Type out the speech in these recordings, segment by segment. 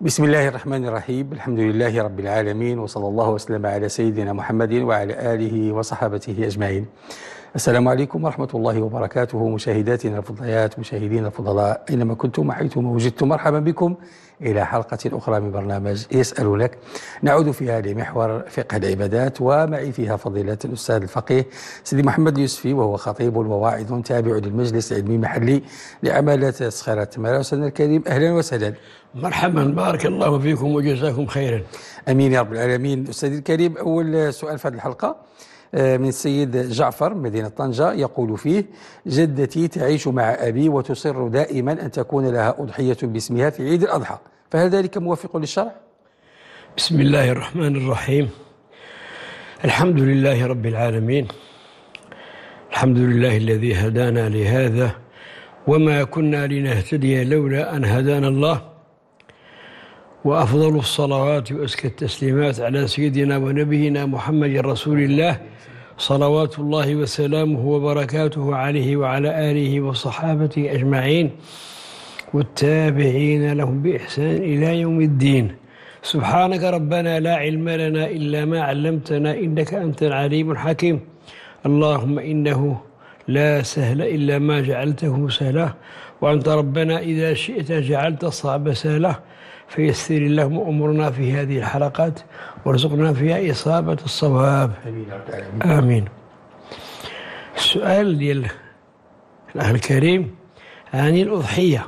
بسم الله الرحمن الرحيم. الحمد لله رب العالمين، وصلى الله وسلم على سيدنا محمد وعلى آله وصحابته أجمعين. السلام عليكم ورحمة الله وبركاته، مشاهداتنا الفضليات، مشاهدينا الفضلاء أينما كنتم وحيثما وجدتم، مرحبا بكم إلى حلقة أخرى من برنامج يسألونك. نعود فيها لمحور فقه العبادات، ومعي فيها فضيلة الأستاذ الفقيه سيدي محمد اليوسفي، وهو خطيب وواعظ تابع للمجلس العلمي المحلي لعمالة صخيرة التمارة. أستاذنا الكريم أهلا وسهلا. مرحبا، بارك الله فيكم وجزاكم خيرا. امين يا رب العالمين. استاذي الكريم، اول سؤال في هذه الحلقه من السيد جعفر مدينه طنجه، يقول فيه: جدتي تعيش مع ابي وتصر دائما ان تكون لها اضحيه باسمها في عيد الاضحى، فهل ذلك موافق للشرع؟ بسم الله الرحمن الرحيم. الحمد لله رب العالمين، الحمد لله الذي هدانا لهذا وما كنا لنهتدي لولا ان هدانا الله، وأفضل الصلوات وأزكى التسليمات على سيدنا ونبينا محمد رسول الله، صلوات الله وسلامه وبركاته عليه وعلى آله وصحابته أجمعين والتابعين لهم بإحسان إلى يوم الدين. سبحانك ربنا لا علم لنا إلا ما علمتنا إنك أنت العليم الحكيم. اللهم إنه لا سهل إلا ما جعلته سهلا، وأنت ربنا إذا شئت جعلت الصعب سهلا، فيسر اللهم أمورنا في هذه الحلقات وارزقنا فيها إصابة الصواب. آمين. السؤال ديال الأخ الكريم عن الأضحية.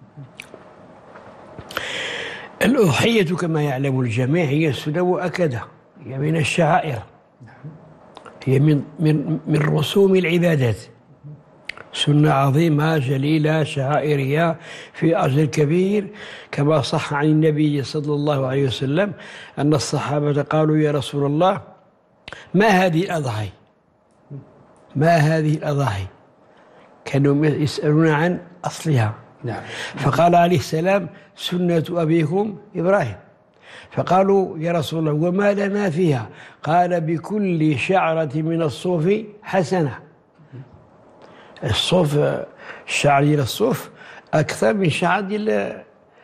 الأضحية كما يعلم الجميع هي سنة مؤكدة، هي من الشعائر، هي من رسوم العبادات، سنة عظيمة جليلة شعائرية في أجر كبير، كما صح عن النبي صلى الله عليه وسلم أن الصحابة قالوا: يا رسول الله، ما هذه الأضحى؟ ما هذه الأضحى؟ كانوا يسألون عن أصلها. نعم. فقال عليه السلام: سنة أبيكم إبراهيم. فقالوا: يا رسول الله، وما لنا فيها؟ قال: بكل شعرة من الصوف حسنة. الصوف، الشعر ديال الصوف أكثر من شعر ديال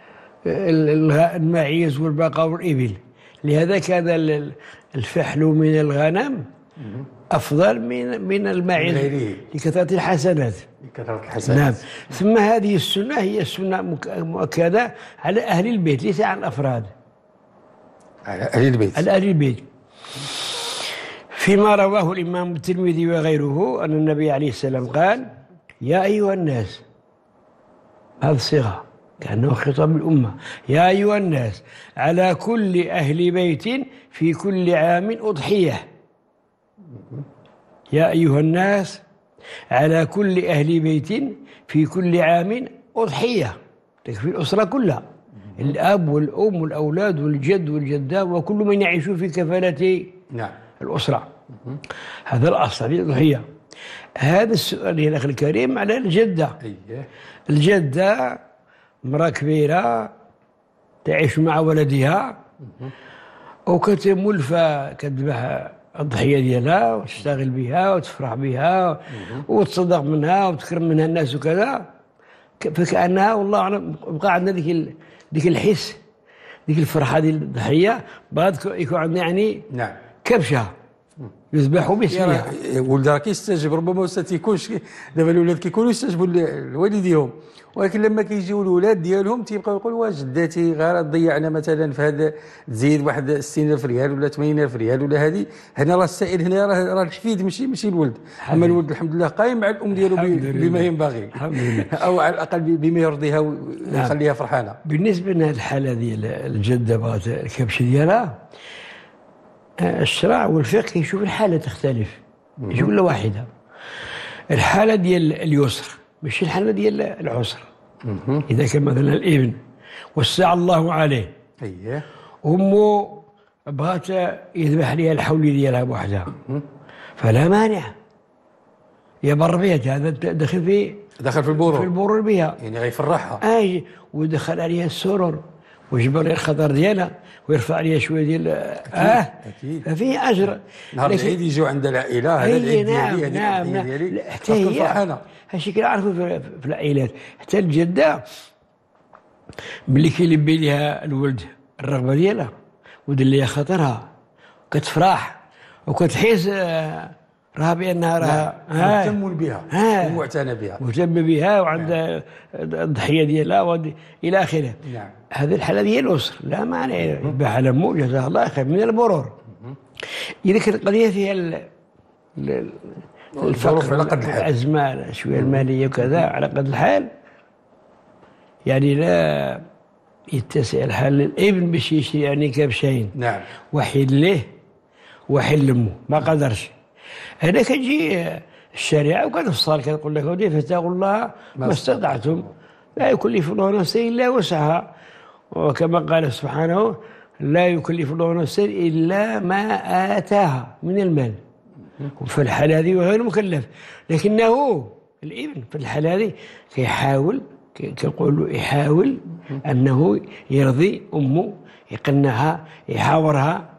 المعيز والبقر والإبل، لهذا كان الفحل من الغنم أفضل من المعيز لكثرة الحسنات. نعم. ثم هذه السنة هي السنة مؤكدة على أهل البيت، ليس على الأفراد، على أهل البيت. على أهل البيت. فيما رواه الإمام الترمذي وغيره أن النبي عليه السلام قال: يا أيها الناس، هذه الصيغة كأنه خطاب الأمة، يا أيها الناس، على كل أهل بيت في كل عام أضحية. يا أيها الناس، على كل أهل بيت في كل عام أضحية، تكفي الأسرة كلها، الأب والأم والأولاد والجد والجدة وكل من يعيش في كفالة الأسرة. هذا الأصل في الأضحية. هذا السؤال يا أخي الكريم على الجدة. الجدة امرأة كبيرة تعيش مع ولدها، وكتمولفة كتذبح الضحية ديالها وتشتغل بها وتفرح بها وتصدق منها وتكرم منها الناس وكذا، فكأنها والله أعلم بقى عندنا ديك الحس، ديك الفرحة ديال الضحية، بغات يكون عندنا يعني كبشة يذبحوا باسمها. ولد راه كيستجب، ربما ما تيكونش دابا الولاد كيكونوا يستجبوا لوالديهم، ولكن لما كيجيو الولاد ديالهم تيبقاو يقولوا: واش جداتي غير ضيعنا مثلا في هذا، تزيد واحد 60,000 ريال ولا 80,000 ريال ولا هذه. هنا راه السائل هنا راه الحفيد ماشي الولد. اما الولد الحمد لله قايم مع الام ديالو بما ينبغي، الحمد لله، او على الاقل بما يرضيها ويخليها فرحانه. بالنسبه لهذه الحاله ديال الجده بغات الكبش ديالها، الشرع والفقه يشوف الحالة تختلف، يشوف لا واحدة. الحالة ديال اليسر ماشي الحالة ديال العسر. إذا كان مثلا الابن وسع الله عليه، أمه بغات يذبح لها الحول ديالها بوحدها، فلا مانع، يبر بها، هذا دخل في البرور بها، يعني غيفرحها. ودخل عليها السرور ويجبر الخطر ديالها ويرفع عليها شويه ديال أكيد. ففيه اجر. نهار العيد يجوا عند العائله، هذا العيد ديالي، نعم. حتى هي هادشي كنعرفوا في العائلات، حتى الجده ملي كيلبي ليها الولد الرغبه ديالها ودير ليها خاطرها كتفرح وكتحس راها بانها راها مهتم بها ومعتنى بها، مهتم بها وعندها الضحيه ديالها الى اخره. نعم. هذه الحاله ديال الاسر لا معنى يذبح على امه جزاه الله خير من البرور. اذا كانت القضيه فيها الفقر على قد الحال، الازمه شويه الماليه وكذا على قد الحال، يعني لا يتسع الحال للابن باش يشري يعني كبشين. نعم. وحيد ليه وحيد لامه ما قدرش. هنا كتجي الشريعه وكتفصل كتقول لك ودي فاتقوا الله ما استطعتم لا يكلف الله نفسا الا وسعها، وكما قال سبحانه لا يكلف الله نفسا الا ما اتاها من المال. في الحاله هذه غير مكلف، لكنه الابن في الحاله هذه كيحاول كيقولوا يحاول انه يرضي امه، يقنعها، يحاورها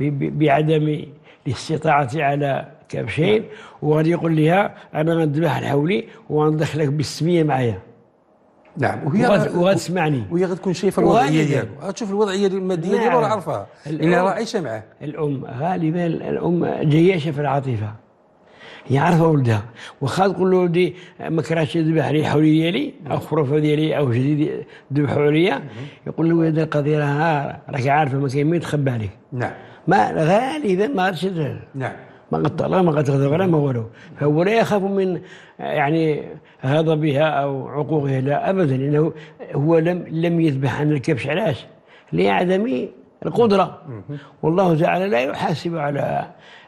بعدم الاستطاعه على كبشين، وغادي يقول لها انا غنذبح الحولي وغندخلك بالسميه معايا. نعم. وغتسمعني وهي غتكون شايفه الوضعيه ديالو، غتشوف الوضعيه الماديه ديالو راه عارفها لانها راه عايشه معاه. الام غالبا الام جياشه في العاطفه، هي عارفه ولدها، واخا تقول له ولدي ما كرهتش تذبح لي الحولي ديالي او خروفه ديالي او جديد ذبحوا عليا، يقول له هذه القضيه راك عارفه ما كاين ما يتخبى عليك. نعم. ما غالبا ما غاديش. نعم. ما قد ما غتغضب عليها ما والو، فهو لا يخاف من يعني غضبها او عقوقها، لا ابدا، لانه هو لم يذبح عن الكبش. علاش؟ لعدم القدره، والله تعالى لا يحاسب على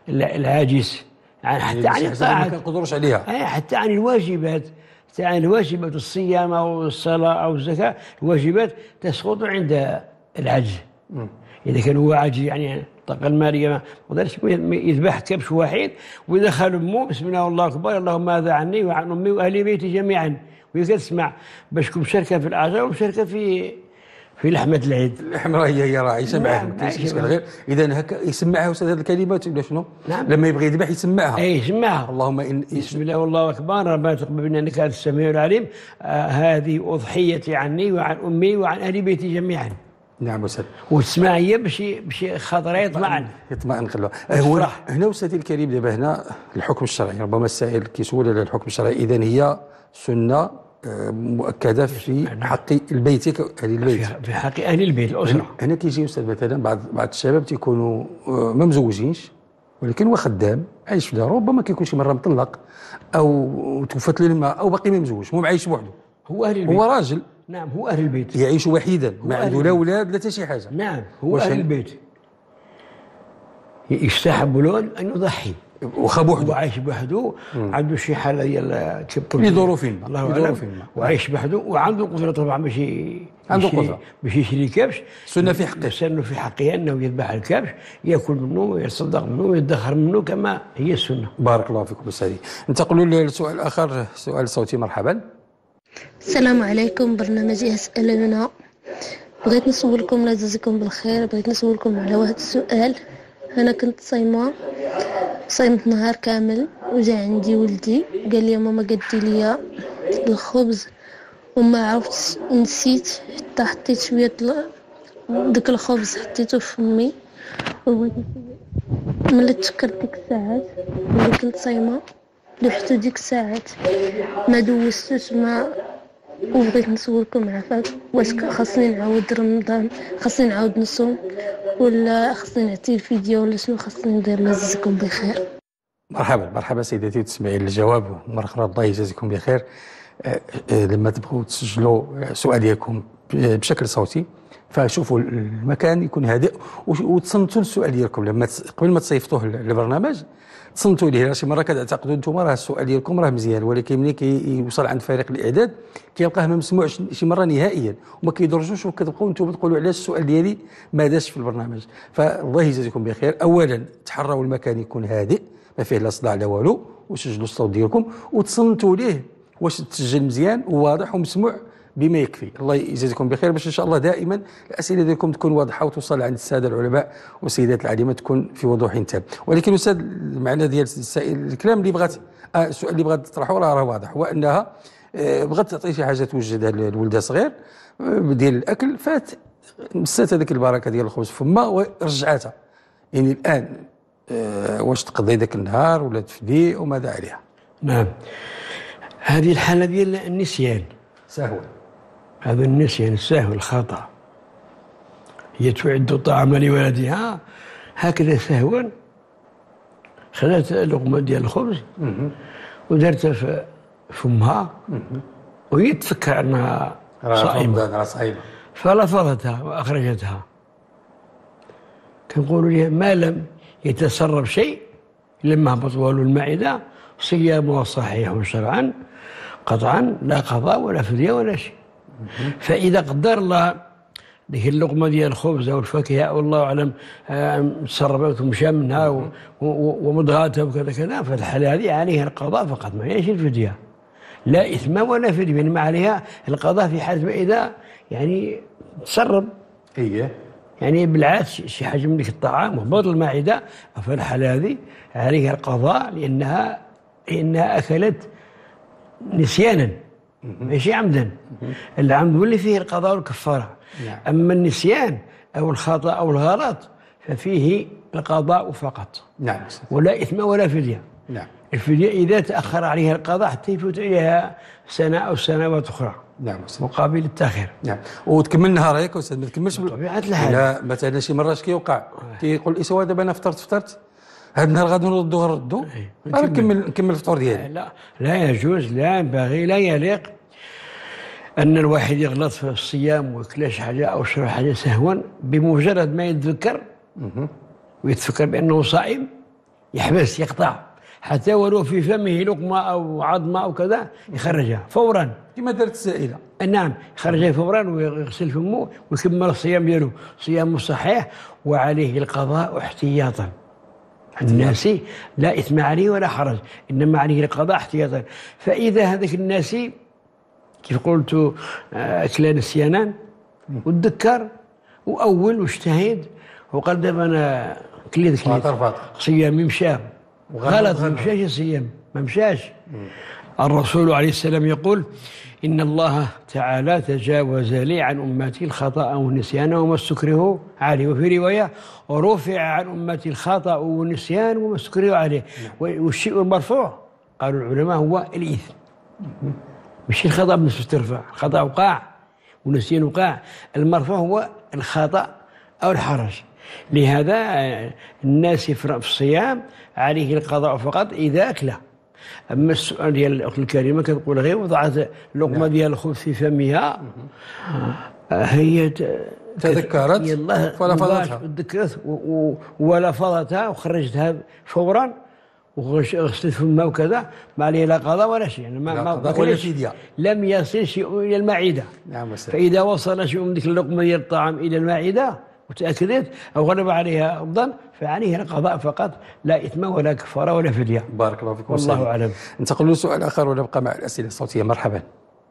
العاجز حتى عن الطاعات، ما كنقدروش عليها، حتى عن الواجبات، حتى عن الواجبات الصيام او الصلاه او الزكاه، الواجبات تسقط عند العجز. اذا كان هو عاجز يعني الطاقه الماليه ما قدرش يذبح كبش واحد ويدخل امه بسم الله والله اكبر اللهم هذا عني وعن امي واهل بيتي جميعا، وهي كتسمع باش تكون مشاركه في الاجر ومشاركه في لحمه العيد. اللحمه هي راه عايشه معاه، ما كاينش اشكال غير اذا هكا يسمعها استاذ هذه الكلمات ولا شنو؟ نعم. لما يبغي يذبح يسمعها. يسمعها اللهم بسم الله والله اكبر ربنا تقبل منا انك انت السميع العليم، هذه اضحيتي عني وعن امي وعن اهل بيتي جميعا. نعم استاذ. وتسمع هي باش خاطرها يطمئن قلبها. هو هنا استاذ الكريم دابا هنا الحكم الشرعي، ربما السائل كيسول على الحكم الشرعي، اذا هي سنه مؤكده في حق البيت، اهل البيت، في حق اهل البيت الاسره. هنا كيجي استاذ مثلا بعض الشباب تيكونوا ما مزوجينش ولكن هو خدام عايش في دارو، ربما كيكون شي مره مطلق او توفت له المراه او باقي ما مزوج، المهم عايش بوحده، هو اهل البيت، هو راجل. نعم هو اهل البيت، يعيش وحيدا ما عنده لا اولاد لا حتى شي حاجه. نعم هو اهل البيت، يستحب له ان يضحي واخا بوحده، هو عايش بوحده، عنده شي حاله ديال لظروف الله اعلم، وعايش بوحده وعنده قدره طبعا باش عنده قدره باش يشري كبش. سنه في حقه، سنه في حقه انه يذبح الكبش، ياكل منه ويتصدق منه ويدخر منه كما هي السنه. بارك الله فيكم استاذي. ننتقلوا للسؤال الاخر، سؤال صوتي. مرحبا. السلام عليكم، برنامج اسال هنا. بغيت نسولكم الله يجزيكم بالخير، بغيت نسولكم على واحد السؤال. انا كنت صايمت نهار كامل وجا عندي ولدي قال لي ماما قدي لي الخبز وما عرفتش، نسيت حتى حطيت شويه داك الخبز حطيته في فمي، ملي تشكرت ديك الساعات ملي كنت صايمه لحتو ديك الساعات ما دوزتوش ما. وبغيت نسولكم عافاك واش خاصني نعاود رمضان، خاصني نعاود نصوم ولا خاصني نعطي الفيديو ولا شنو خاصني ندير؟ الله يجزيكم بخير. مرحبا سيدتي، وتسمعين الجواب مرة أخرى. الله يجازيكم بخير. لما تبغوا تسجلوا السؤال ديالكم بشكل صوتي فشوفوا المكان يكون هادئ وتصنتوا السؤال ديالكم لما قبل ما تصيفطوه للبرنامج، تصنتوا ليه. شي مره كتعتقدوا انتم راه السؤال ديالكم راه مزيان، ولكن ملي كيوصل عند فريق الاعداد كيلقاه ما مسموعش شي مره نهائيا وما كيدرجوش، وكتبقاو انتم تقولوا علاش السؤال ديالي ما داش في البرنامج. فالله يجازيكم بخير. اولا تحروا المكان يكون هادئ ما فيه لا صداع لا والو، وسجلوا الصوت ديالكم وتصنتوا ليه واش تسجل مزيان وواضح ومسموع بما يكفي. الله يجازيكم بخير، باش ان شاء الله دائما الاسئله ديالكم تكون واضحه وتوصل عند الساده العلماء والسيدات العالمات تكون في وضوح تام. ولكن استاذ المعنى ديال السائل الكلام اللي بغات السؤال اللي بغات تطرحه راه واضح، هو انها بغات تعطي شي حاجه توجدها لولدها صغير ديال الاكل، فات مسات هذيك البركه ديال الخبز فما ورجعتها. يعني الان واش تقضي ذاك النهار ولا تفدي وماذا عليها؟ نعم، هذه الحالة ديال النسيان، سهوا. هذا النسيان، السهو، الخطأ. هي تعد الطعام لولدها هكذا سهوا، خذت لقمة ديال الخبز ودارتها في فمها وهي تفكر أنها صائمة، فلفظتها وأخرجتها. كنقولوا لها ما لم يتسرب شيء لما هبط والو المعدة صيامه صحيح شرعا قطعا، لا قضاء ولا فدية ولا شيء. فإذا قدر الله ديك اللقمة ديال الخبز أو الفاكهة أو الله أعلم تسربت ومشى منها ومضغاتها وكذا كذا، فالحالة هذه عليها القضاء فقط، ما عليهاش الفدية، لا إثم ولا فدية، يعني ما عليها القضاء في حالة ما إذا يعني تسرب. يعني بالعكس شي حاجة من ذيك الطعام وهبط المعدة، فالحالة هذه عليها القضاء لأنها أكلت نسيانا ماشي عمدا. العمد هو اللي فيه القضاء والكفارة. أما النسيان أو الخطأ أو الغلط ففيه القضاء فقط. نعم. ولا إثم ولا فدية. نعم. الفدية إذا تأخر عليها القضاء حتى يفوت عليها سنة أو سنوات أخرى. نعم. مقابل التأخير. نعم. وتكمل نهار هيك أستاذ، ما تكملش بطبيعة الحال. لا مثلا شي مرة اش كيوقع كيقول الإسوا دابا أنا فطرت هذا النهار غادي نردو نكمل الفطور ديالي. لا يجوز، لا ينبغي، لا يليق أن الواحد يغلط في الصيام وياكل شي حاجة أو يشرب حاجة سهوا بمجرد ما يتذكر ويتفكر بأنه صائم يحبس يقطع، حتى ولو في فمه لقمة أو عظمة أو كذا يخرجها فورا كما دارت السائلة. نعم، يخرجها فورا ويغسل فمه ويكمل الصيام ديالو صيامه صحيح وعليه القضاء احتياطا. الناسي لا إثم عليه ولا حرج، إنما عليه القضاء احتياطا. فإذا هذاك الناسي كيف قلت أكل نسيانا وتذكر وأول واجتهد وقال دابا أنا كليت صيامي مشى غلط، ما مشاش الصيام، ما مشاش. الرسول عليه السلام يقول إن الله تعالى تجاوز لي عن أمتي الخطأ والنسيان وما استكرهوا عليه، وفي رواية ورفع عن أمتي الخطأ والنسيان وما استكرهوا عليه. والشيء المرفوع قالوا العلماء هو الإثم، مش الخطأ بالنسبة ترفع، الخطأ وقع والنسيان وقع، المرفوع هو الخطأ أو الحرج. لهذا الناس في الصيام عليه القضاء فقط إذا أكله. أما السؤال ديال الأخت الكريمة كتقول غير وضعت لقمة ديال الخبز في فمها هي تذكرت فلفظتها، تذكرت ولفظتها وخرجتها فورا وغسلت فمها وكذا، ما عليه لا قضاء ولا شيء، يعني ولا فدية، لم يصل شيء إلى المعدة. نعم. فإذا وصل شيء من ذيك اللقمة ديال الطعام إلى المعدة وتأكدت أو غلب عليها الظن فعليها القضاء فقط، لا إثم ولا كفارة ولا فدية. بارك الله فيكم. والله أعلم. ننتقل لسؤال آخر ونبقى مع الأسئلة الصوتية. مرحبا.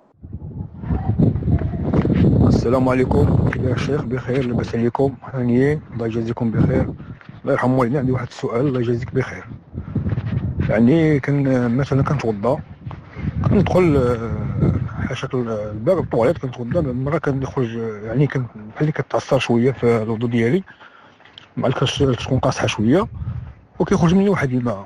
السلام عليكم يا شيخ، بخير لاباس عليكم؟ هانيين، الله يجازيكم بخير. الله يرحم والدينا. عندي واحد السؤال، الله يجازيك بخير. يعني مثلا كنتوضا كندخل حاشا الباب الطواليت كنتوضا، مرة كنخرج يعني بحال اللي كتعصر شويه في الوضو ديالي مع الكاس تكون قاصحه شويه وكيخرج مني واحد الماء،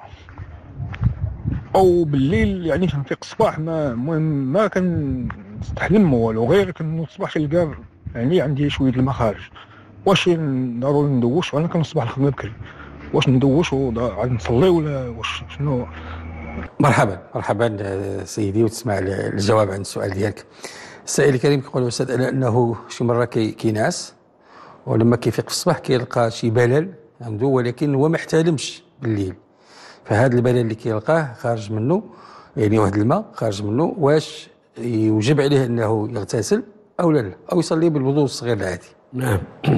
او بالليل يعني كنفيق الصباح ما كنستحلم والو، غير كنوض الصباح كنلقى يعني عندي شويه الماء خارج. واش ضروري ندوش؟ انا كنصبح الخدمه بكري، واش ندوش وعاد نصلي ولا واش شنو؟ مرحبا سيدي، وتسمع الجواب عن السؤال ديالك. السائل الكريم كيقول استاذ انه شي مره كينعس ولما كيفيق في الصباح كيلقى شي بلل عنده، ولكن هو ما احتلمش بالليل، فهذا البلل اللي كيلقاه خارج منه يعني واحد الماء خارج منه، واش يوجب عليه انه يغتسل او لا او يصلي بالوضوء الصغير العادي؟ نعم،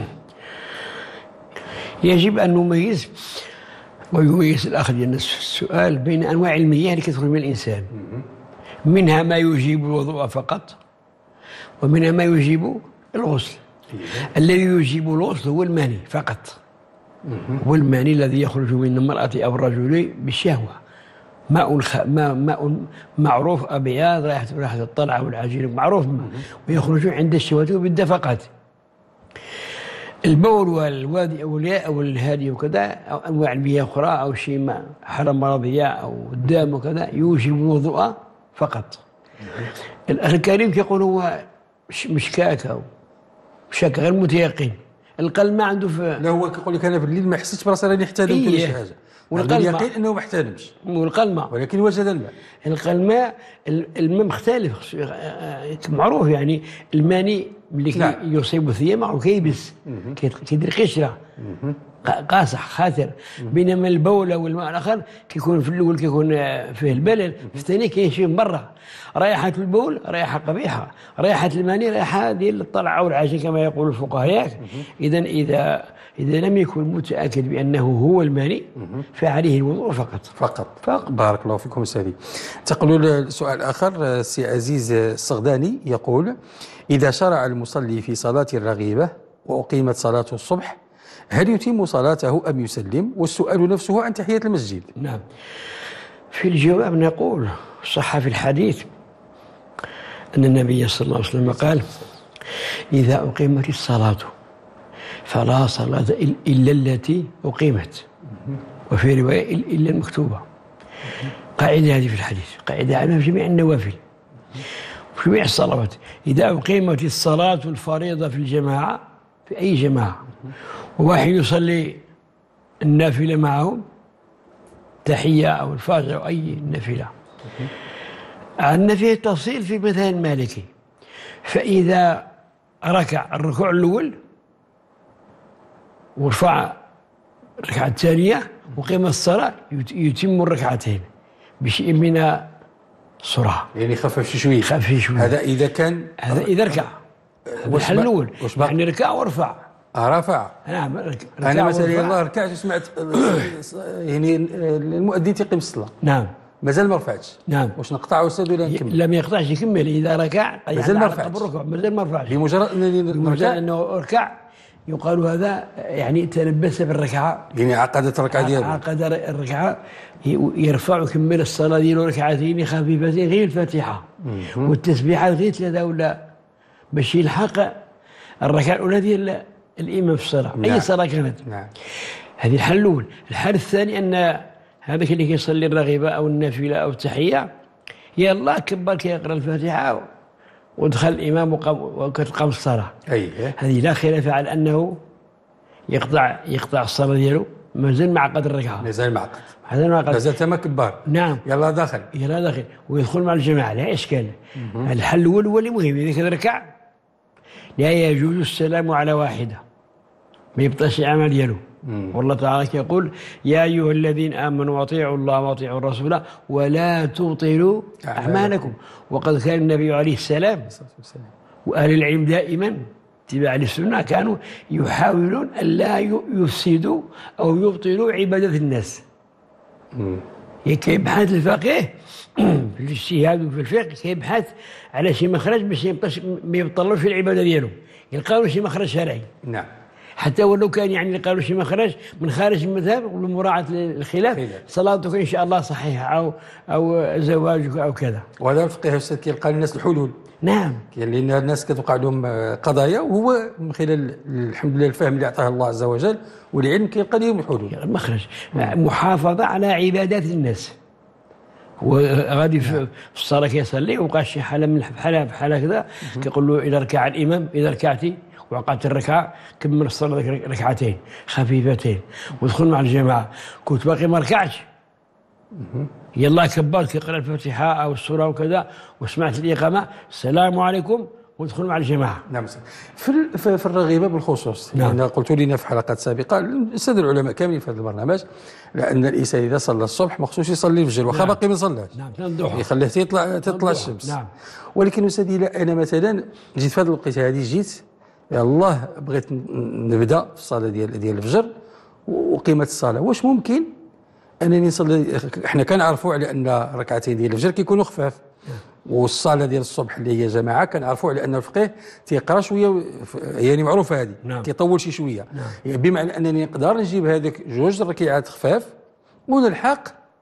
يجب ان نميز ويميز الأخ ديالنا السؤال بين أنواع المياه اللي كتخرج من الإنسان. منها ما يجيب الوضوء فقط ومنها ما يجيب الغسل. الذي يجيب الغسل هو الماني فقط، هو الماني الذي يخرج من المرأة أو الرجل بالشهوة، ماء معروف أبيض رائحة الطلعة والعجين معروف، ويخرجون عند الشهوات بالدفقات. البول والوادي أو الياء أو الهادي وكذا أو أنواع المياه أخرى أو شيء ما حرم مرضية أو الدم وكذا يوجب الوضوء فقط. الأخ الكريم كيقول هو مشكاك أو شك غير متيقن، القلب ما عنده لا هو كيقول لك انا في الليل ما حسيتش براسي راني احتلمت ولا شي حاجه، والقلب يقين انه ما احتلمش، والقلب ولكن وجد الماء. الماء مختلف معروف، يعني الماني اللي يصيب الثياب معروف كيبس كيدير قشره قاصح خاطر، بينما البول والماء الاخر كيكون في الاول كيكون فيه البلل، في الثاني كيمشي من برا. رائحه البول رائحه قبيحه، رائحه الماني رائحه ديال الطلعه والعجين كما يقول الفقهاء. اذا لم يكن متاكد بانه هو الماني فعليه الوضوء فقط. بارك الله فيكم استاذي. انتقلوا لسؤال اخر. سي عزيز الصغداني يقول: اذا شرع المصلي في صلاه الرغيبه واقيمت صلاه الصبح هل يتم صلاته ام يسلم؟ والسؤال نفسه عن تحيه المسجد. نعم، في الجواب نقول صح في الحديث أن النبي صلى الله عليه وسلم قال: إذا أقيمت الصلاة فلا صلاة إلا التي أقيمت، وفي رواية إلا المكتوبة. قاعدة هذه في الحديث، قاعدة عامة في جميع النوافل وفي جميع الصلوات. إذا أقيمت الصلاة الفريضة في الجماعة، في أي جماعة، وواحد يصلي النافلة معهم تحية أو الفجر أو أي نافلة، عندنا فيه تفصيل في المذهب المالكي. فإذا ركع الركوع الأول ورفع الركعة الثانية وقيم الصلاة يتم الركعتين بشيء من السرعة، يعني خفف شوية. هذا إذا كان إذا ركع الحل الأول، يعني ركع ورفع. رفع. نعم. أنا مثلا يلا ركعت وسمعت يعني المؤذن تيقيم الصلاة. نعم. مازال ما رفعتش. نعم. واش نقطع أستاذ ولا نكمل؟ لم يقطعش، يكمل. إذا ركع مازال ما رفعش. مازال ما رفعش. بمجرد أنه ركع يقال هذا يعني تلبس بالركعة، يعني عقدت الركعة ديالو. عقد الركعة، يرفع ويكمل الصلاة ديالو ركعتين خفيفتين غير الفاتحة والتسبيحات غير 3 ولا باش يلحق الركعة الأولى ديال الإمام في الصلاة. نعم. أي صلاة كانت. نعم. هذه الحل الأول. الحل الثاني أن هذاك اللي كيصلي الرغيبة أو النافلة أو التحية يلا كبر كيقرأ الفاتحة ودخل الإمام وقام الصلاة. هذه لا خلاف على أنه يقطع الصلاة ديالو، مازال ما عقد الركعة. مازال تما كبار. نعم. يلا داخل ويدخل مع الجماعة لا إشكال. الحل الأول هو اللي مهم. إذا كان ركع لا يجوز السلام على واحدة، ما يبطاش العمل ديالو. والله تعالى يقول: يا أيها الذين آمنوا أطيعوا الله وأطيعوا الرسول ولا تبطلوا أعمالكم. وقد كان النبي عليه السلام وأهل العلم دائما اتباعا للسنة كانوا يحاولون أن لا يفسدوا أو يبطلوا عبادة الناس. كيبحث الفقيه في الاجتهاد وفي الفقه، كيبحث على شي مخرج باش ما يبطلوش في العبادة ديالهم، يلقاو شي مخرج شرعي. نعم. حتى ولو كان يعني قالوا شي مخرج من خارج المذهب ومراعاة الخلاف، صلاتك إن شاء الله صحيحة أو زواجك أو كذا. وهذا الفقيه أستاذ كيلقى للناس الحلول. نعم. لأن الناس كتوقع لهم قضايا، وهو من خلال الحمد لله الفهم اللي أعطاه الله عز وجل والعلم كيلقى لهم الحلول. المخرج محافظة على عبادات الناس. وغادي في الصلاة كيصلي وقع شي حالة من بحالة كذا، كيقول له إذا ركع الإمام، إذا ركعتي وقعت الركعة كمل الصلاة ركعتين خفيفتين ودخل مع الجماعة. كنت باقي ما ركعتش، يلا كبرت كيقرأ الفاتحة أو السورة وكذا وسمعت الإقامة السلام عليكم وادخل مع الجماعة. نعم. في الرغيبة بالخصوص. نعم. يعني قلت لنا في حلقات سابقة السادة العلماء كاملين في هذا البرنامج لأن الإنسان إذا صلى الصبح ما خصوش يصلي الفجر، واخا باقي ما صلاش. نعم. يخليه تطلع الشمس. نعم. ولكن أستاذي أنا مثلا جيت في هذه الوقيته هذه، جيت يلاه بغيت نبدا في الصلاة ديال الفجر وقيمت الصلاة، واش ممكن أنني نصلي؟ احنا كنعرفوا على أن ركعتين ديال الفجر كيكونوا خفاف، والصلاة ديال الصبح اللي هي جماعة كنعرفوا على أن الفقيه تيقرا شوية، يعني معروفة هذه. نعم. تيطول شوية. نعم. يعني بمعنى أنني نقدر نجيب هذيك 2 ركعات خفاف ونلحق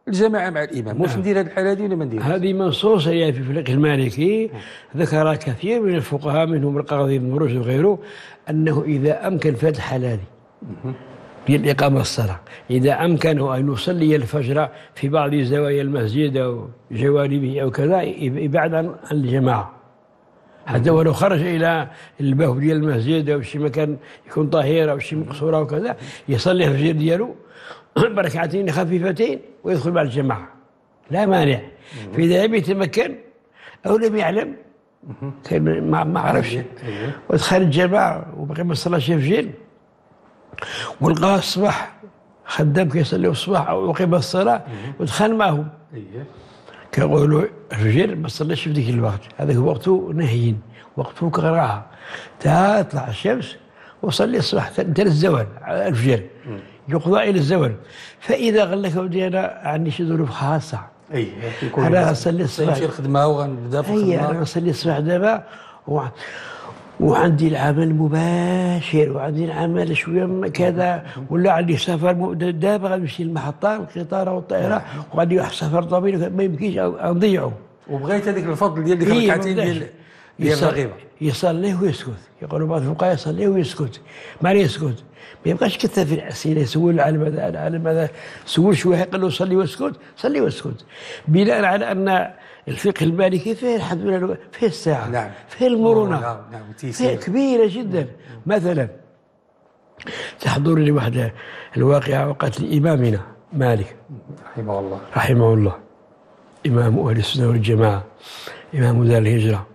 الجماعة مع الإمام. واش ندير هذه الحالة هذه ولا ما نديرهاش؟ هذه منصوصة في الفقه المالكي، ذكر كثير من الفقهاء منهم القاضي بن رشد وغيره أنه إذا أمكن في هذه الحالة هذه ديال إقامة الصلاة، إذا أمكنه أن يصلي الفجر في بعض زوايا المسجد أو جوانبه أو كذا يبعد عن الجماعة، حتى ولو خرج إلى الباب ديال المسجد أو شي مكان يكون طاهر أو شي مقصورة وكذا، يصلي الفجر ديالو بركعتين خفيفتين ويدخل مع الجماعة، لا مانع. فإذا لم يتمكن أو لم يعلم كان ما عرفش ودخل الجماعة وبقي ما صلاش الفجر ولقاه الصباح خدام كيصلي الصباح أو أقيم الصلاة ودخل معهم، كيقولوا الفجر ما صلاش في ذيك الوقت، هذاك وقته نهي، وقته كراهة، تطلع الشمس وصلي الصباح حتى الزوال الفجر يقضى إلى الزوال. فإذا قال لك ودي أنا عندي شي ظروف خاصة، أنا غنصلي الصباح نمشي الخدمة وغنبدا في الخدمة، أنا غنصلي الصباح دابا وعندي العمل مباشر وعندي العمل شويه كذا، ولا عندي سفر دابا غنمشي للمحطه القطار او الطائره وغادي واحد السفر طويل ما يمكنش نضيعه، وبغيت هذيك الفضل ديال ديك الركعتين ديال الرغيبه يصليه ويسكت. يقولوا بعض الفقهاء يصليه ويسكت، ما يسكت، ما يبقاش كثر في الاسئله يسول على ماذا على ماذا، سول شويه قال له صلي واسكت، صلي واسكت، بناء على ان الفقه المالكي فيه الحمد لله فيه الساعة، نعم، فيه المرونة، نعم، فيه كبيرة جدا. مثلا تحضر لي واحدة الواقعة وقت لإمامنا مالك رحمه الله إمام أهل السنة والجماعة، إمام دار الهجرة،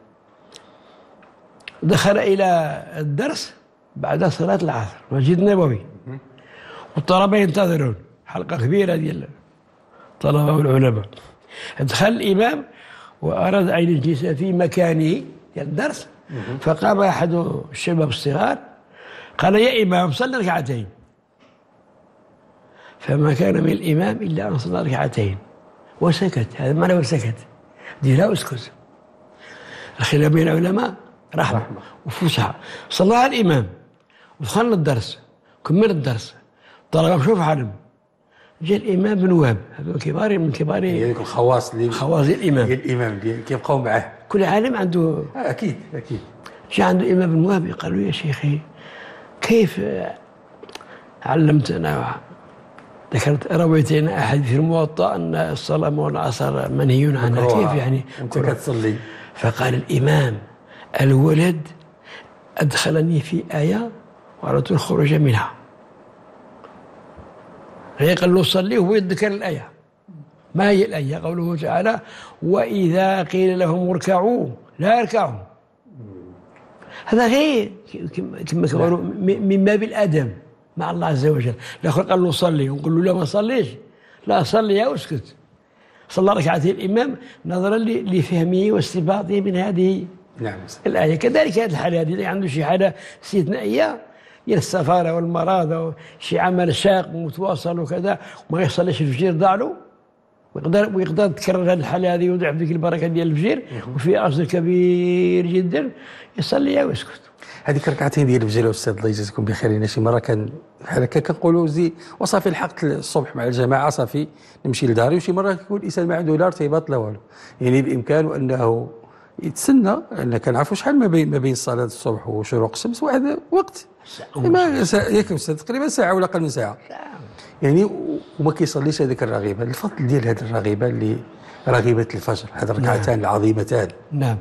دخل إلى الدرس بعد صلاة العصر مسجد النبوي والطلبة ينتظرون، حلقة كبيرة ديال الطلبة والعلماء. دخل الإمام وأراد أن يجلس في مكانه الدرس، فقام أحد الشباب الصغار قال يا إمام صلي ركعتين، فما كان من الإمام إلا أن صلى ركعتين وسكت. هذا ما له سكت، ديرها واسكت. الخلاف بين العلماء رحمة وفسحة. صلى الإمام ودخلنا الدرس، كمل الدرس، طلب شوف علم، جاء الإمام بن وهب، هذا كبار من كبار الخواص الإمام اللي كيبقاو معاه، كل عالم عنده أكيد. جاء عنده الإمام بن وهب قال له يا شيخي كيف علمتنا ذكرت رويت لنا أحد في الموطأ أن الصلاة والعصر منهي عنها، كيف يعني أنت كتصلي؟ فقال الإمام الولد أدخلني في آية وأردت الخروج منها، قال له صلي وهو يذكر الآية. ما هي الآية؟ قوله تعالى وإذا قيل لهم اركعوا لا يركعوا. هذا غير كما يقولوا من باب الأدب مع الله عز وجل. الآخر قال له صلي ونقول له لا ما صليش، لا صلي يا اسكت. صلى ركعتين الإمام نظرا لفهمه واستنباطه من هذه الآية. كذلك هذه الحالة هذه عنده شي حالة استثنائية ديال السفارة والمرض أو شي عمل شاق ومتواصل وكذا وما يصليش الفجر ضاع له، ويقدر تكرر هذه الحالة هذه ويضيع ديك البركة ديال الفجر وفي أجر كبير جدا، يصلي ويسكت. هذيك الركعتين ديال الفجر أستاذ الله يجازيكم بخير، أنا شي مرة كان بحال هكا كنقولوا وصافي لحقت الصبح مع الجماعة صافي نمشي لداري، وشي مرة كيكون الإنسان ما عنده لا ارتباط لا والو، يعني بإمكانه أنه يتسنى، لأن كنعرفوا شحال ما بين صلاة الصبح وشروق الشمس واحد وقت ياك أستاذ تقريبا ساعة ولا أقل من ساعة يعني، وما كيصليش هذيك الرغيبة. الفضل ديال هذه الرغيبة اللي رغيبة الفجر، هذه الركعتان العظيمتان. نعم،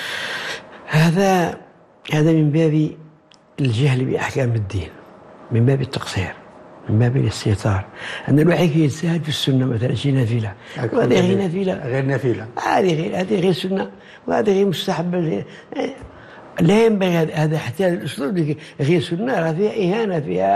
هذا من باب الجهل بأحكام الدين، من باب التقصير، من باب الاستهتار، أن الواحد يجتهد في السنة مثلا شي نافلة، وهذه غير نافلة، هذه غير سنة، وهذه غير مستحبة. لا ينبغي هذا حتى الأسلوب غير سنة، راه فيها إهانة،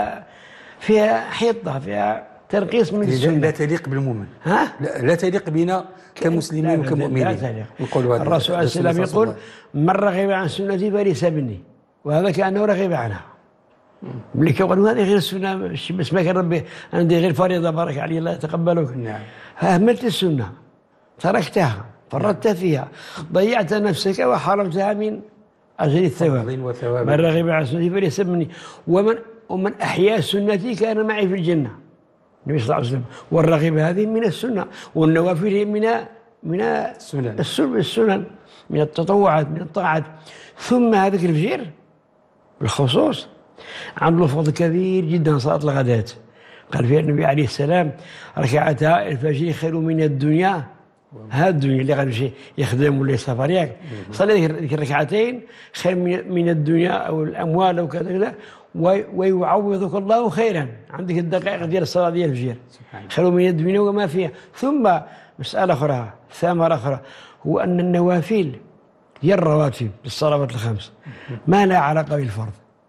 فيها حيطة، فيها تنقيص من السنة، لا تليق بالمؤمن، لا تليق بنا كمسلمين وكمؤمنين. الرسول عليه السلام يقول من رغب عن سنتي فليس مني، وهذا كأنه رغب عنها. ملي كيقولوا هذه غير السنة، بس ما كان ربي عندي غير فريضة بارك علي الله يتقبلك. نعم، أهملت السنة، تركتها، فرطت فيها، ضيعت نفسك وحرمتها من أجل الثواب. من رغب عن سنتي فليس مني ومن أحيا سنتي كان معي في الجنة. النبي صلى الله عليه وسلم. والرغيب هذه من السنة، والنوافل من السنن، من التطوعات، من الطاعات. ثم هذاك الفجر بالخصوص عنده فضل كبير جدا، صلاة الغداة. قال فيها النبي عليه السلام: ركعتا الفجر خير من الدنيا. هذه الدنيا اللي غادي يخدم ولا يسافر ياك، صلي ذيك الركعتين خير من الدنيا او الاموال او كذا، ويعوضك الله خيرا. عندك الدقائق ديال الصلاه ديال الفجر خير من الدنيا وما فيها. ثم مساله اخرى، ثمره اخرى، هو ان النوافل ديال الرواتب للصلوات الخمس ما لها علاقه بالفرض،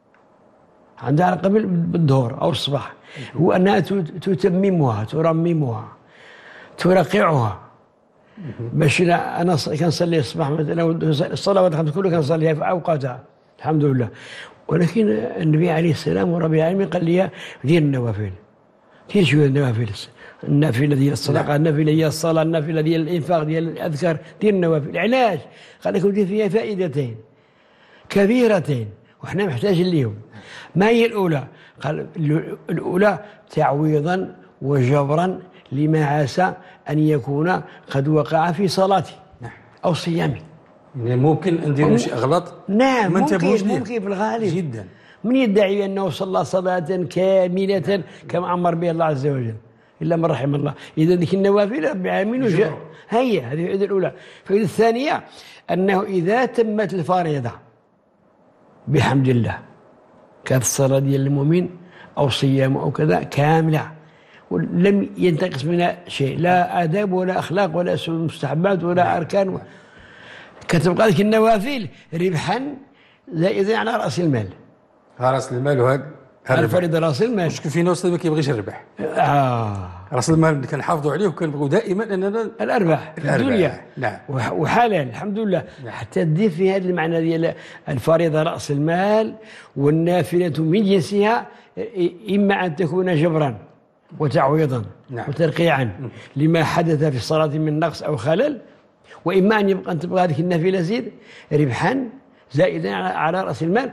عندها علاقه بالظهر او الصباح. هو انها تتممها، ترممها، ترقعها. باش انا كنصلي الصباح مثلا، الصلوات الخمس كلها كنصليها في اوقاتها الحمد لله. ولكن النبي عليه السلام ورب العالمين قال لي دير النوافل، دير شويه النوافل، النافله ديال الصدقه، النافله ديال الصلاه، النافله ديال الانفاق، ديال الاذكار، دير النوافل. علاش؟ قال لك ودير فيها فائدتين كبيرتين وحنا محتاجين ليهم. ما هي الاولى؟ قال الاولى تعويضا وجبرا لما عسى أن يكون قد وقع في صلاته أو صيامه. يعني ممكن نديروا شي أغلط. نعم، ممكن في الغالب جدا. من يدعي أنه صلى صلاة كاملة كما أمر بها الله عز وجل إلا من رحم الله. إذا ذيك النوافل رب العالمين هي هذه الفائدة الأولى. الفائدة الثانية أنه إذا تمت الفريضة بحمد الله، كانت الصلاة ديال المؤمن أو صيامه أو كذا كاملة ولم ينتقص منها شيء، لا آداب ولا أخلاق ولا مستحبات ولا أركان، كتبقى ذيك النوافل ربحا زائدا على رأس المال. رأس المال وهذا الفريضة رأس المال. شكون فينا وصل ما كيبغيش الربح. رأس المال كنحافظوا عليه وكنبغوا دائما أننا الأرباح في الدنيا. نعم. وحلال الحمد لله. نعم. حتى تدير في هذا المعنى ديال الفريضة رأس المال والنافلة من جنسها، إما أن تكون جبرا وتعويضا وترقيعا لما حدث في الصلاة من نقص أو خلل، وإما أن تبقى هذه النافلة زيد ربحا زائدا على رأس المال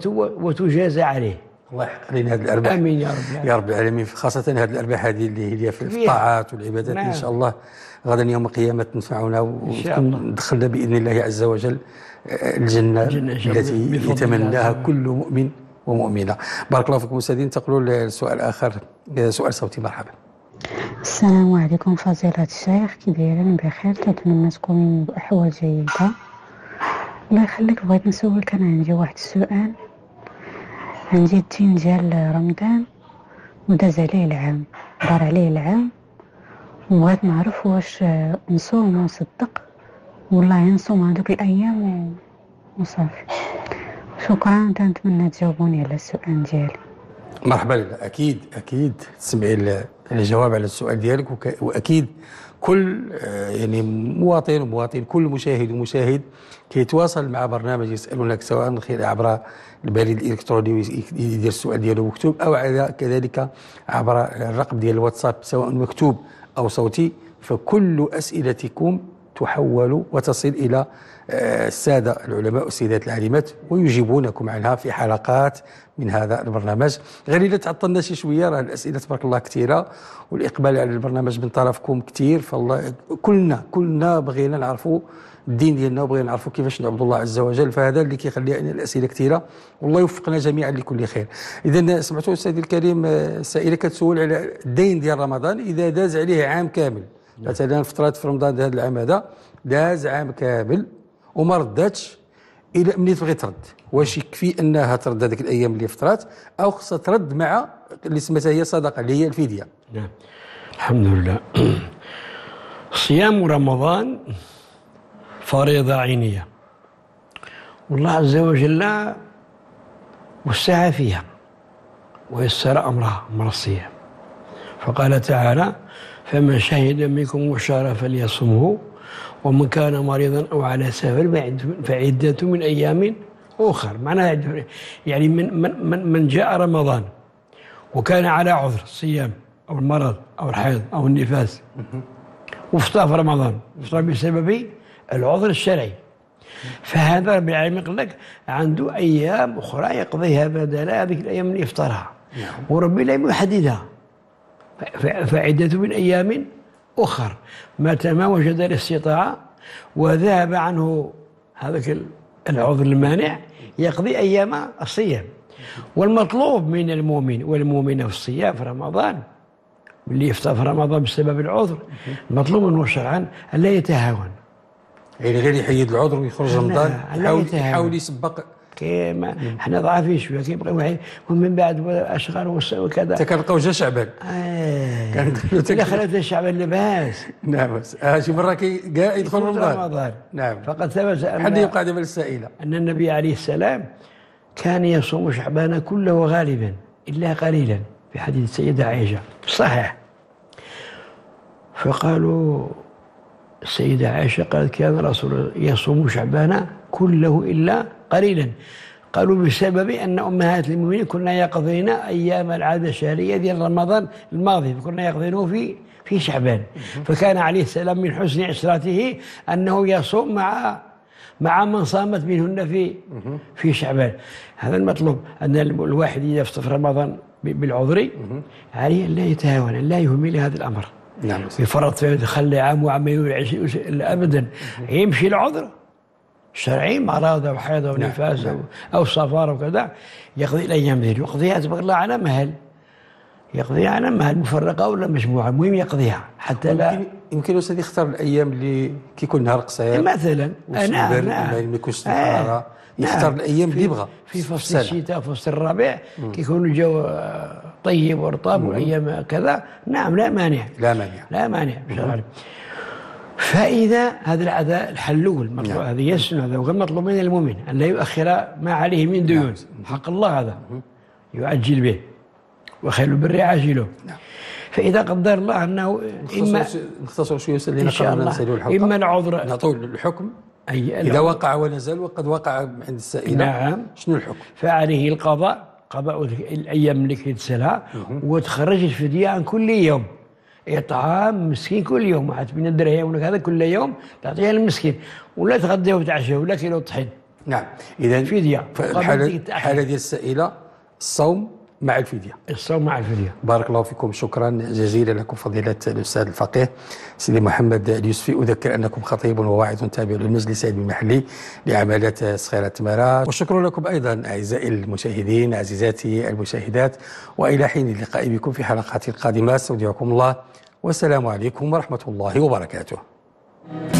وتجازى عليه. الله يحقق لنا هذه الأرباح. آمين يا رب العالمين. خاصة هذه الأرباح هذه اللي هي في الطاعات والعبادات. إن شاء الله غدا يوم القيامة تنفعنا وندخلنا بإذن الله عز وجل الجنة التي يتمناها كل مؤمن ومؤمنة. بارك الله فيكم أستاذين. انتقلوا للسؤال آخر، سؤال صوتي. مرحبا. السلام عليكم فضيلة الشيخ، كي دايرين؟ بخير، تتمنى تكونوا بأحوال جيدة. الله يخليك، بغيت نسولك، أنا عندي واحد السؤال. عندي الدين ديال رمضان وداز عليه العام، دار عليه العام، وبغيت نعرف واش نصوم ونصدق ولا نصوم هذوك الأيام وصافي. شكرا، نتمنى تجاوبوني على السؤال ديالي. مرحبا لله. اكيد تسمعي الجواب على السؤال ديالك، واكيد كل يعني مواطن كل مشاهد ومشاهد كيتواصل مع برنامج يسالونك، سواء عبر البريد الالكتروني يدير السؤال ديالو مكتوب، او كذلك عبر الرقم ديال الواتساب سواء مكتوب او صوتي. فكل اسئلتكم تحول وتصل الى السادة العلماء والسيدات العالمات ويجيبونكم عنها في حلقات من هذا البرنامج. غير إلا تعطلنا شي شوية، راه الأسئلة تبارك الله كثيرة والإقبال على البرنامج من طرفكم كثير، فالله كلنا بغينا نعرفوا الدين ديالنا وبغينا نعرفوا كيفاش نعبد الله عز وجل، فهذا اللي كيخلي الأسئلة كثيرة، والله يوفقنا جميعا لكل خير. إذا سمعتوا أستاذي الكريم السائلة كتسول على الدين ديال رمضان إذا داز عليه عام كامل، مثلا فترات في رمضان هذا العام هذا داز عام كامل وما رداتش، الى منين تبغي ترد؟ واش يكفي انها ترد هذيك الايام اللي فترات، او خصها ترد مع اللي سميتها هي صدقه اللي هي الفديه؟ نعم الحمد لله. صيام رمضان فريضه عينيه، والله عز وجل وسع فيها ويسر امرها امر الصيام، فقال تعالى: فمن شهد منكم الشهر فليصمه ومن كان مريضا أو على سفر فعدة من أيام أخر. معناها يعني من جاء رمضان وكان على عذر الصيام أو المرض أو الحيض أو النفاس وفطر في رمضان، فطر بسبب العذر الشرعي، فهذا رب العالمين قال لك عنده أيام أخرى يقضيها بدل هذيك الأيام اللي يفطرها، وربي لا يحددها، فعدة من أيام أخر متى ما وجد الاستطاعة وذهب عنه هذاك العذر المانع يقضي أيام الصيام. والمطلوب من المؤمن والمؤمنة في الصيام في رمضان، اللي يفطر في رمضان بسبب العذر، المطلوب منه شرعا أن لا يتهاون، يعني غير يحيد العذر ويخرج رمضان يحاول يسبق. كيما احنا ضعيفين شويه كيبقى واحد ومن بعد اشغال وكذا. انت كنلقاو جا شعبان الا خلت شعبان لباس. نعم شي مره كاع يدخل رمضان. نعم. فقد ثبت ان حد يبقى دابا للسائله ان النبي عليه السلام كان يصوم شعبان كله غالبا الا قليلا، في حديث السيده عائشه صحيح. فقالوا السيده عائشه قالت كان رسول يصوم شعبان كله الا قليلا. قالوا بسبب أن أمهات المؤمنين كنا يقضين أيام العادة الشهرية ديال رمضان الماضي كنا يقضينه في شعبان. فكان عليه السلام من حسن عشرته أنه يصوم مع من صامت منهن في شعبان. هذا المطلوب، أن الواحد إذا يفطر في رمضان بالعذر عليه أن لا يتهاون، أن لا يهمل هذا الأمر. نعم. يفرط يخلي عام وعامين أبدا، يمشي العذر شرعي مرض أو حيض أو نفاس أو سفر وكذا، يقضي الأيام ذي يقضيها تبارك الله على مهل، يقضيها على مهل مفرقة ولا مجموعة، المهم يقضيها حتى لا يمكن أستاذ يختار الأيام اللي كيكون نهار قصير مثلا. نعم ما يكونش الحرارة، يختار الأيام اللي يبغى في فصل الشتاء فصل الربيع كيكون الجو طيب ورطب والأيام كذا. نعم لا مانع شرعا. فإذا هذا العداء الحلول المطلوب هذا يسن هذا وغير مطلوب من المؤمن أن لا يؤخر ما عليه من ديون حق الله، هذا يعجل به وخير البر عاجله. فإذا قدر الله أنه إما نختصر شوية إن شاء الله إما العذر نعطوا الحكم إذا وقع ونزل وقد وقع عند السائلة. نعم. شنو الحكم؟ فعليه القضاء، قضاء الأيام اللي كيتسالها وتخرج الفدية عن كل يوم، إطعام مسكين كل يوم، واحد من الدرهم ولا هذا كل يوم تعطيها للمسكين، ولا تغدى وتعشى ولا كيلو طحين. نعم. إذا فدية. الحالة ديال السائلة الصوم مع الفدية. الصوم مع الفدية. بارك الله فيكم، شكرا جزيلا لكم فضيلة الأستاذ الفقيه سيدي محمد اليوسفي. أذكر أنكم خطيب وواعظ تابع للمجلس العلمي المحلي لعمالات صخيرة تمارا. والشكر لكم أيضا أعزائي المشاهدين عزيزاتي المشاهدات، وإلى حين اللقاء بكم في حلقات قادمة استودعكم الله والسلام عليكم ورحمة الله وبركاته.